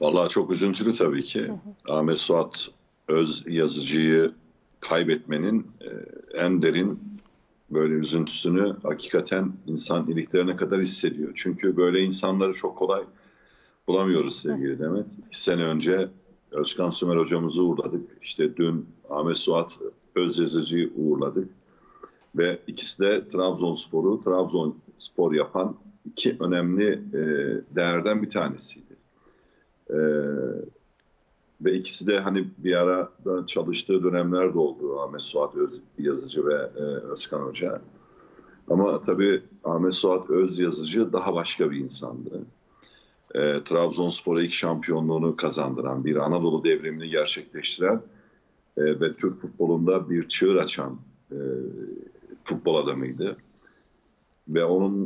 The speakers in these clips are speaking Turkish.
Vallahi çok üzüntülü tabii ki. Ahmet Suat Öz Yazıcı'yı kaybetmenin en derin böyle üzüntüsünü hakikaten insan iliklerine kadar hissediyor. Çünkü böyle insanları çok kolay bulamıyoruz sevgili Demet. 2 sene önce Özkan Sümer hocamızı uğurladık. İşte dün Ahmet Suat Öz Yazıcı'yı uğurladık. Ve ikisi de Trabzonspor'u Trabzonspor yapan iki önemli değerden bir tanesiydi. E, Ve ikisi de hani bir arada çalıştığı dönemler de oldu, Ahmet Suat Öz Yazıcı ve Özkan Hoca. Ama tabii Ahmet Suat Öz Yazıcı daha başka bir insandı. Trabzonspor'a ilk şampiyonluğunu kazandıran, bir Anadolu devrimini gerçekleştiren ve Türk futbolunda bir çığır açan futbol adamıydı. Ve onun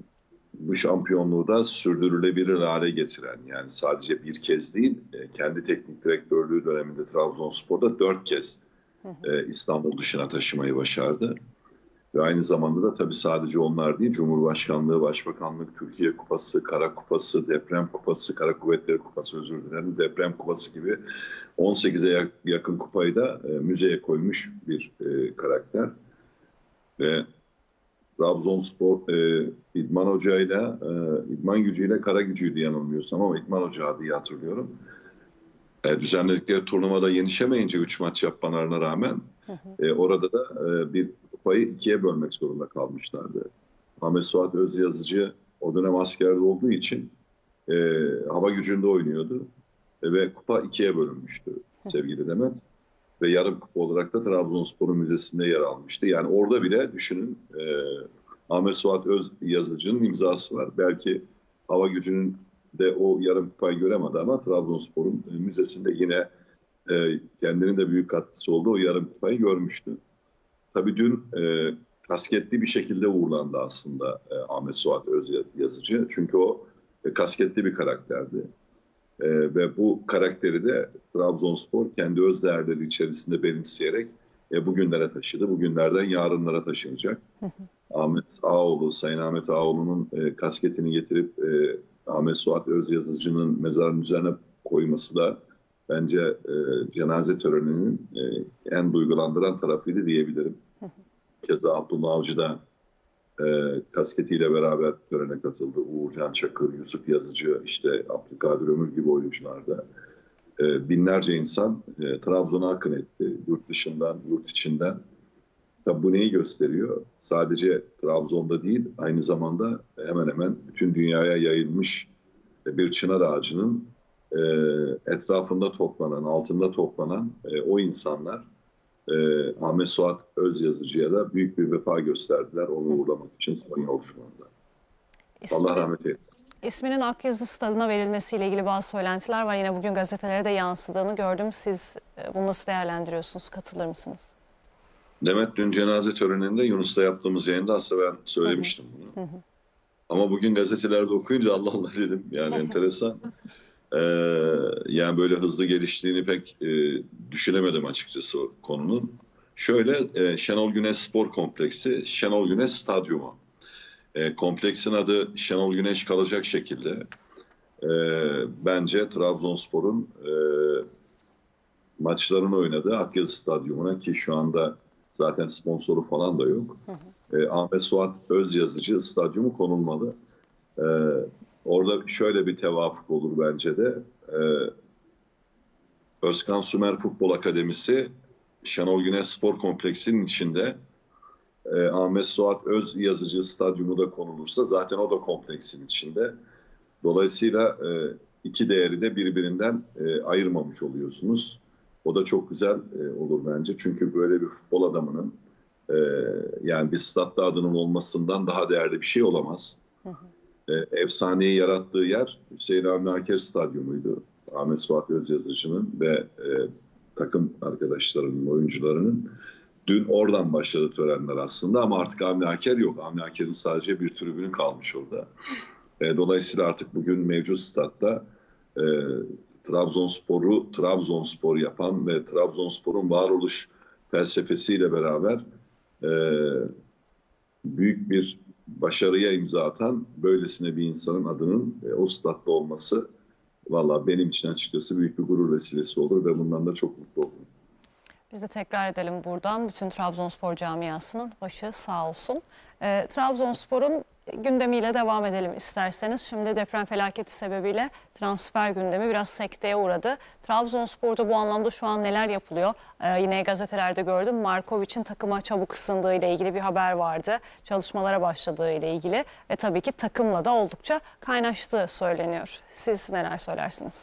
bu şampiyonluğu da sürdürülebilir hale getiren, yani sadece bir kez değil, kendi teknik direktörlüğü döneminde Trabzonspor'da 4 kez İstanbul dışına taşımayı başardı. Ve aynı zamanda da tabii sadece onlar değil, Cumhurbaşkanlığı, Başbakanlık, Türkiye Kupası, Kara Kupası, Deprem Kupası, Kara Kuvvetleri Kupası, özür dilerim, Deprem Kupası gibi 18'e yakın kupayı da müzeye koymuş bir karakter. Ve Trabzonspor İdman Hoca'yla, İdman Gücü'yle Kara Gücü'ydü yanılmıyorsam, ama İdman Hoca diye hatırlıyorum. Düzenledikleri turnuvada yenişemeyince 3 maç yapmalarına rağmen orada da bir kupayı ikiye bölmek zorunda kalmışlardı. Ahmet Suat Öz Yazıcı o dönem askerde olduğu için hava gücünde oynuyordu. Ve kupa ikiye bölünmüştü sevgili Demet. Ve yarım kupa olarak da Trabzonspor'un müzesinde yer almıştı. Yani orada bile düşünün, Ahmet Suat Öz Yazıcı'nın imzası var. Belki hava gücünün de o yarım kupayı göremedi ama Trabzonspor'un müzesinde yine kendinin de büyük katkısı olduğu o yarım kupayı görmüştü. Tabii dün kasketli bir şekilde uğurlandı aslında Ahmet Suat Öz Yazıcı. Çünkü o kasketli bir karakterdi. Ve bu karakteri de Trabzonspor kendi öz değerleri içerisinde benimseyerek bugünlere taşıdı. Bugünlerden yarınlara taşınacak. Ahmet Ağaoğlu, Sayın Ahmet Ağaoğlu'nun kasketini getirip Ahmet Suat Öz Yazıcı'nın mezarının üzerine koyması da bence cenaze töreninin en duygulandıran tarafıydı diyebilirim. Keza Abdullah Avcı da kasketiyle beraber törene katıldı. Uğurcan Çakır, Yusuf Yazıcı, işte Abdülkadir Ömür gibi oyuncular da. Binlerce insan Trabzon'a akın etti. Yurt dışından, yurt içinden. Tabii bu neyi gösteriyor? Sadece Trabzon'da değil, aynı zamanda hemen hemen bütün dünyaya yayılmış bir çınar ağacının etrafında toplanan, altında toplanan o insanlar Ahmet Suat Öz Yazıcı'ya da büyük bir vefa gösterdiler onu uğurlamak için son yolculuğunda. Allah rahmet eylesin. İsminin Akyazı Stadı'na verilmesiyle ilgili bazı söylentiler var. Yine bugün gazetelere de yansıdığını gördüm. Siz bunu nasıl değerlendiriyorsunuz? Katılır mısınız? Demet, dün cenaze töreninde Yunus'ta yaptığımız yayında aslında ben söylemiştim bunu. Ama bugün gazetelerde okuyunca Allah Allah dedim. Yani enteresan. Yani böyle hızlı geliştiğini pek düşünemedim açıkçası o konunun. Şöyle, Şenol Güneş Spor Kompleksi, Şenol Güneş Stadyumu. Kompleksin adı Şenol Güneş kalacak şekilde bence Trabzonspor'un maçlarını oynadığı Akyazı Stadyumu'na, ki şu anda zaten sponsoru falan da yok, Ahmet Suat Öz Yazıcı Stadyumu konulmalı. Orada şöyle bir tevafuk olur bence de. Özkan Sümer Futbol Akademisi Şenol Güneş Spor Kompleksi'nin içinde Ahmet Suat Öz Yazıcı Stadyumu da konulursa zaten o da kompleksin içinde. Dolayısıyla iki değeri de birbirinden ayırmamış oluyorsunuz. O da çok güzel olur bence. Çünkü böyle bir futbol adamının yani bir statta adının olmasından daha değerli bir şey olamaz. Efsaneyi yarattığı yer Hüseyin Avni Aker Stadyumu'ydu. Ahmet Suat Öz Yazıcı'nın ve takım arkadaşlarının, oyuncularının. Dün oradan başladı törenler aslında ama artık Avni Aker yok. Avni Aker'in sadece bir tribünü kalmış orada. Dolayısıyla artık bugün mevcut statta Trabzonspor'u Trabzonspor yapan ve Trabzonspor'un varoluş felsefesiyle beraber büyük bir başarıya imza atan böylesine bir insanın adının o statta olması valla benim için açıkçası büyük bir gurur vesilesi olur ve bundan da çok mutlu olurum. Biz de tekrar edelim buradan. Bütün Trabzonspor camiasının başı sağ olsun. Trabzonspor'un gündemiyle devam edelim isterseniz. Şimdi deprem felaketi sebebiyle transfer gündemi biraz sekteye uğradı. Trabzonspor'da bu anlamda şu an neler yapılıyor? Yine gazetelerde gördüm. Markovic'in takıma çabuk ısındığı ile ilgili bir haber vardı. Çalışmalara başladığı ile ilgili ve tabii ki takımla da oldukça kaynaştığı söyleniyor. Siz neler söylersiniz?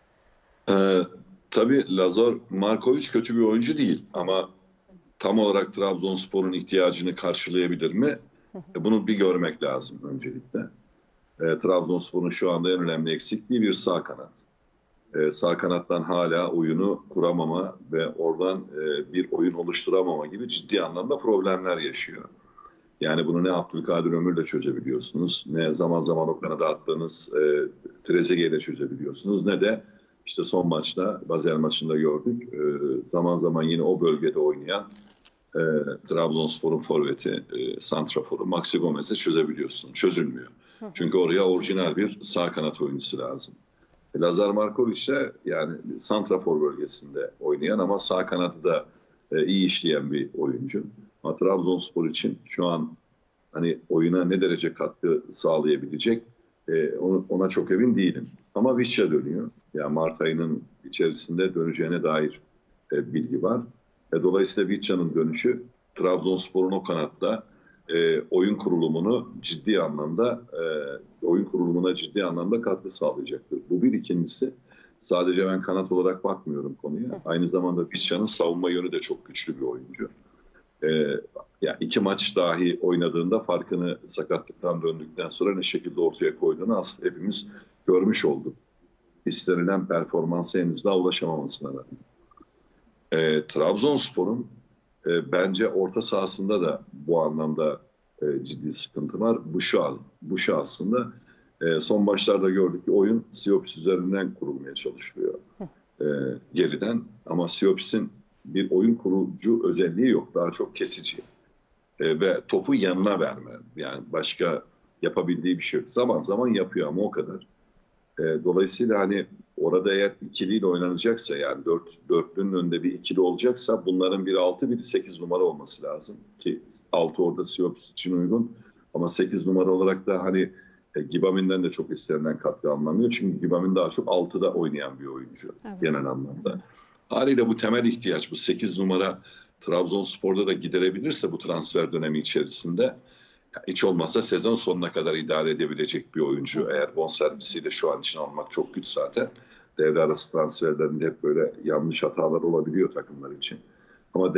Tabii Lazar Markovic kötü bir oyuncu değil ama tam olarak Trabzonspor'un ihtiyacını karşılayabilir mi? Bunu bir görmek lazım öncelikle. Trabzonspor'un şu anda en önemli eksikliği bir sağ kanat. Sağ kanattan hala oyunu kuramama ve oradan bir oyun oluşturamama gibi ciddi anlamda problemler yaşıyor. Yani bunu ne Abdülkadir Ömür'le çözebiliyorsunuz, ne zaman zaman o kanada attığınız Trezeguet'le çözebiliyorsunuz, ne de işte son maçta, Basel maçında gördük. Zaman zaman yine o bölgede oynayan Trabzonspor'un forveti, santraforu Maxi Gomez'e çözebiliyorsun. Çözülmüyor. Çünkü oraya orijinal bir sağ kanat oyuncusu lazım. Lazar Markovic de yani santrafor bölgesinde oynayan ama sağ kanadı da iyi işleyen bir oyuncu. Ama Trabzonspor için şu an hani oyuna ne derece katkı sağlayabilecek ona çok emin değilim. Ama Vişça dönüyor. Yani Mart ayının içerisinde döneceğine dair bilgi var. Dolayısıyla Vişça'nın dönüşü Trabzonspor'un o kanatta oyun kurulumuna ciddi anlamda katkı sağlayacaktır. Bu bir. İkincisi, sadece ben kanat olarak bakmıyorum konuya. Aynı zamanda Vişça'nın savunma yönü de çok güçlü bir oyuncu. Yani 2 maç dahi oynadığında farkını sakatlıktan döndükten sonra ne şekilde ortaya koyduğunu aslında hepimiz görmüş olduk. İstenilen performansa henüz daha ulaşamamasına rağmen. Trabzonspor'un bence orta sahasında da bu anlamda ciddi sıkıntı var. Bu şu aslında son maçlarda gördük ki oyun Siopis üzerinden kurulmaya çalışılıyor geriden. Ama Siopis'in bir oyun kurucu özelliği yok. Daha çok kesici. Ve topu yanına verme. Yani başka yapabildiği bir şey yok. Zaman zaman yapıyor ama o kadar. Dolayısıyla hani orada eğer ikiliyle oynanacaksa yani dörtlünün önünde bir ikili olacaksa bunların biri 6 biri 8 numara olması lazım. Ki 6 orada Siopis için uygun. Ama 8 numara olarak da hani Gibamin'den de çok istenilen katkı anlamıyor. Çünkü Gibamin daha çok 6'da oynayan bir oyuncu genel anlamda. Haliyle bu temel ihtiyaç bu 8 numara Trabzonspor'da da giderebilirse bu transfer dönemi içerisinde hiç olmazsa sezon sonuna kadar idare edebilecek bir oyuncu. Eğer bonservisiyle şu an için almak çok güç zaten. Devre arası transferlerinde hep böyle yanlış hatalar olabiliyor takımlar için. Ama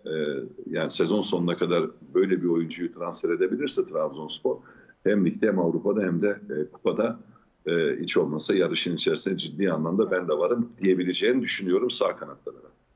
yani sezon sonuna kadar böyle bir oyuncuyu transfer edebilirse Trabzonspor hem ligde hem Avrupa'da hem de kupada hiç olmazsa yarışın içerisinde ciddi anlamda ben de varım diyebileceğini düşünüyorum sağ kanatlara.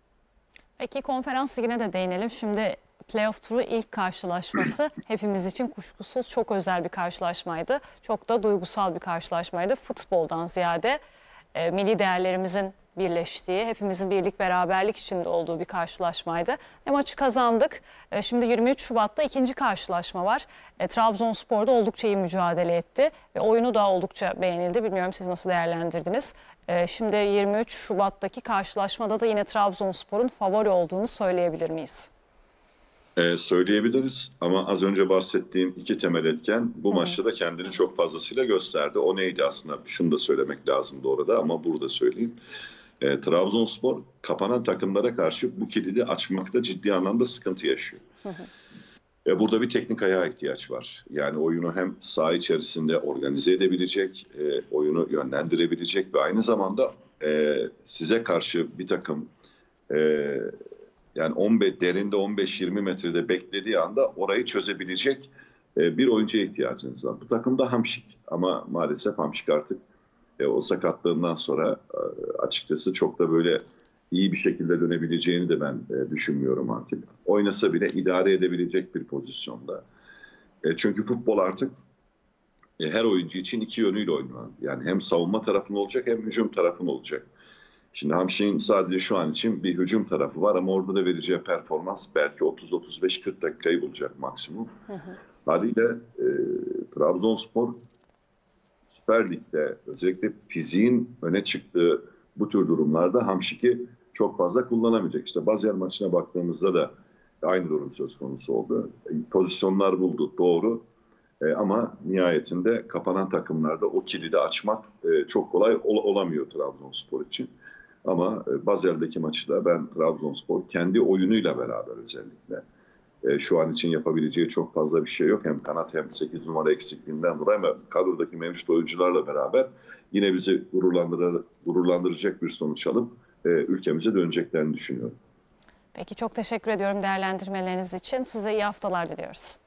Peki konferans ligine de değinelim. Şimdi playoff turu ilk karşılaşması hepimiz için kuşkusuz çok özel bir karşılaşmaydı. Çok da duygusal bir karşılaşmaydı. Futboldan ziyade milli değerlerimizin birleştiği, hepimizin birlik beraberlik içinde olduğu bir karşılaşmaydı. Maçı kazandık. Şimdi 23 Şubat'ta ikinci karşılaşma var. Trabzonspor'da oldukça iyi mücadele etti ve oyunu da oldukça beğenildi. Bilmiyorum siz nasıl değerlendirdiniz? Şimdi 23 Şubat'taki karşılaşmada da yine Trabzonspor'un favori olduğunu söyleyebilir miyiz? Söyleyebiliriz ama az önce bahsettiğim iki temel etken bu maçta da kendini çok fazlasıyla gösterdi. O neydi aslında? Şunu da söylemek lazımdı orada ama burada söyleyeyim. Trabzonspor kapanan takımlara karşı bu kilidi açmakta ciddi anlamda sıkıntı yaşıyor. Burada bir teknik ayağa ihtiyaç var. Yani oyunu hem saha içerisinde organize edebilecek, oyunu yönlendirebilecek ve aynı zamanda size karşı bir takım yani derinde 15-20 metrede beklediği anda orayı çözebilecek bir oyuncuya ihtiyacınız var. Bu takımda Hamşik ama maalesef Hamşik artık o sakatlığından sonra açıkçası çok da böyle iyi bir şekilde dönebileceğini de ben düşünmüyorum artık. Oynasa bile idare edebilecek bir pozisyonda. Çünkü futbol artık her oyuncu için iki yönüyle oynuyor. Yani hem savunma tarafın olacak hem hücum tarafın olacak. Şimdi Hamşik'in sadece şu an için bir hücum tarafı var ama orada da vereceği performans belki 30-35-40 dakikayı bulacak maksimum. Haliyle Trabzonspor Süper Lig'de özellikle fiziğin öne çıktığı bu tür durumlarda Hamşik'i çok fazla kullanamayacak. İşte Basel maçına baktığımızda da aynı durum söz konusu oldu. Pozisyonlar buldu, doğru. Ama nihayetinde kapanan takımlarda o kilidi açmak çok kolay olamıyor Trabzonspor için. Ama Basel'deki maçı da ben Trabzonspor kendi oyunuyla beraber özellikle şu an için yapabileceği çok fazla bir şey yok. Hem kanat hem 8 numara eksikliğinden dolayı ama kadrodaki mevcut oyuncularla beraber yine bizi gururlandıracak bir sonuç alıp ülkemize döneceklerini düşünüyorum. Peki çok teşekkür ediyorum değerlendirmeleriniz için. Size iyi haftalar diliyoruz.